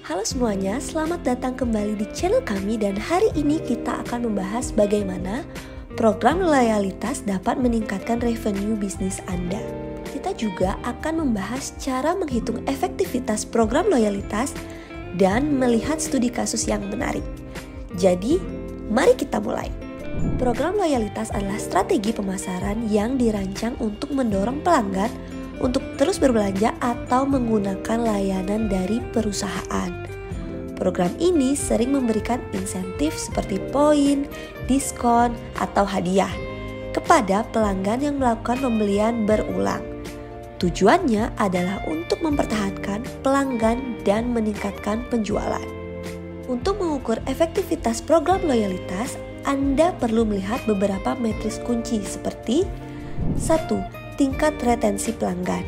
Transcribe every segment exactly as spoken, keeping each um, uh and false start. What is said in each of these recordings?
Halo semuanya, selamat datang kembali di channel kami dan hari ini kita akan membahas bagaimana program loyalitas dapat meningkatkan revenue bisnis Anda. Kita juga akan membahas cara menghitung efektivitas program loyalitas dan melihat studi kasus yang menarik. Jadi, mari kita mulai. Program loyalitas adalah strategi pemasaran yang dirancang untuk mendorong pelanggan untuk terus berbelanja atau menggunakan layanan dari perusahaan. Program ini sering memberikan insentif seperti poin, diskon, atau hadiah kepada pelanggan yang melakukan pembelian berulang. Tujuannya adalah untuk mempertahankan pelanggan dan meningkatkan penjualan. Untuk mengukur efektivitas program loyalitas, Anda perlu melihat beberapa matriks kunci seperti satu. Tingkat retensi pelanggan.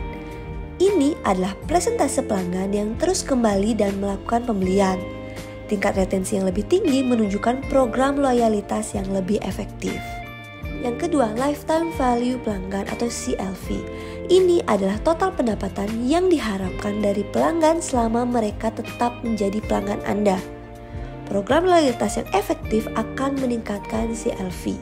Ini adalah persentase pelanggan yang terus kembali dan melakukan pembelian. Tingkat retensi yang lebih tinggi menunjukkan program loyalitas yang lebih efektif. Yang kedua, lifetime value pelanggan atau C L V. Ini adalah total pendapatan yang diharapkan dari pelanggan selama mereka tetap menjadi pelanggan Anda. Program loyalitas yang efektif akan meningkatkan C L V.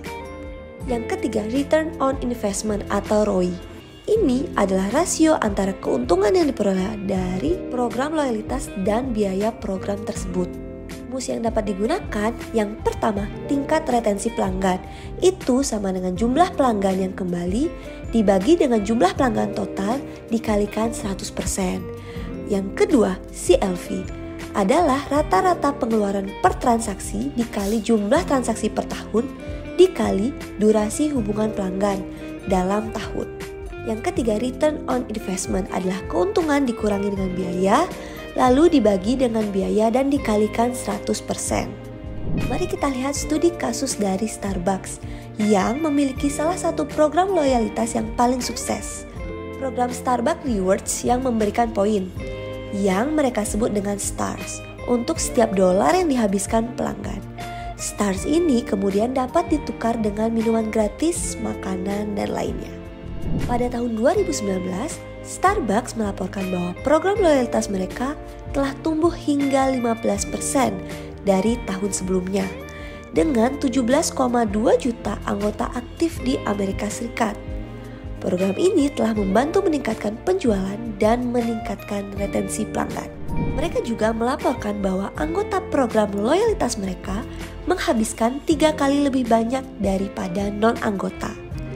Yang ketiga, return on investment atau R O I. Ini adalah rasio antara keuntungan yang diperoleh dari program loyalitas dan biaya program tersebut. Rumus yang dapat digunakan, yang pertama, tingkat retensi pelanggan. Itu sama dengan jumlah pelanggan yang kembali dibagi dengan jumlah pelanggan total dikalikan seratus persen. Yang kedua, C L V adalah rata-rata pengeluaran per transaksi dikali jumlah transaksi per tahun dikali durasi hubungan pelanggan dalam tahun. Yang ketiga, return on investment adalah keuntungan dikurangi dengan biaya, lalu dibagi dengan biaya dan dikalikan seratus persen. Mari kita lihat studi kasus dari Starbucks yang memiliki salah satu program loyalitas yang paling sukses. Program Starbucks Rewards yang memberikan poin, yang mereka sebut dengan stars, untuk setiap dolar yang dihabiskan pelanggan. Stars ini kemudian dapat ditukar dengan minuman gratis, makanan, dan lainnya. Pada tahun dua ribu sembilan belas, Starbucks melaporkan bahwa program loyalitas mereka telah tumbuh hingga lima belas persen dari tahun sebelumnya, dengan tujuh belas koma dua juta anggota aktif di Amerika Serikat. Program ini telah membantu meningkatkan penjualan dan meningkatkan retensi pelanggan. Mereka juga melaporkan bahwa anggota program loyalitas mereka menghabiskan tiga kali lebih banyak daripada non-anggota,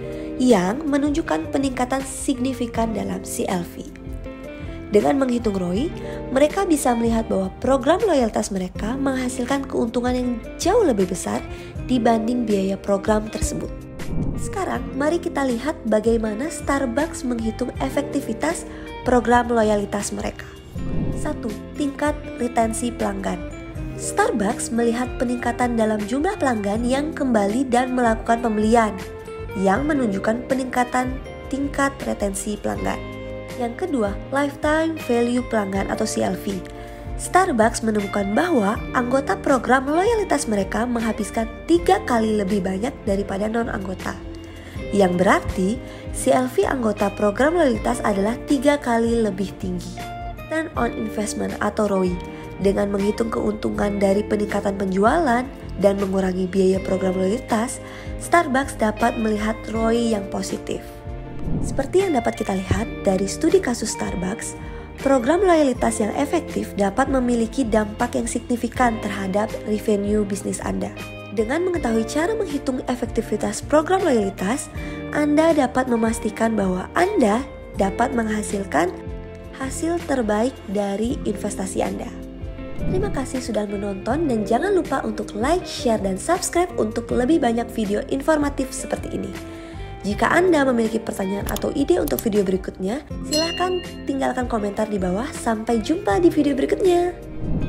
yang menunjukkan peningkatan signifikan dalam C L V. Dengan menghitung R O I, mereka bisa melihat bahwa program loyalitas mereka menghasilkan keuntungan yang jauh lebih besar dibanding biaya program tersebut. Sekarang, mari kita lihat bagaimana Starbucks menghitung efektivitas program loyalitas mereka. satu. Tingkat retensi pelanggan. Starbucks melihat peningkatan dalam jumlah pelanggan yang kembali dan melakukan pembelian, yang menunjukkan peningkatan tingkat retensi pelanggan. Yang kedua, lifetime value pelanggan atau C L V. Starbucks menemukan bahwa anggota program loyalitas mereka menghabiskan tiga kali lebih banyak daripada non-anggota, yang berarti C L V anggota program loyalitas adalah tiga kali lebih tinggi. Return on investment atau R O I. Dengan menghitung keuntungan dari peningkatan penjualan dan mengurangi biaya program loyalitas, Starbucks dapat melihat R O I yang positif. Seperti yang dapat kita lihat dari studi kasus Starbucks, program loyalitas yang efektif dapat memiliki dampak yang signifikan terhadap revenue bisnis Anda. Dengan mengetahui cara menghitung efektivitas program loyalitas, Anda dapat memastikan bahwa Anda dapat menghasilkan hasil terbaik dari investasi Anda. Terima kasih sudah menonton dan jangan lupa untuk like, share, dan subscribe untuk lebih banyak video informatif seperti ini. Jika Anda memiliki pertanyaan atau ide untuk video berikutnya, silahkan tinggalkan komentar di bawah. Sampai jumpa di video berikutnya.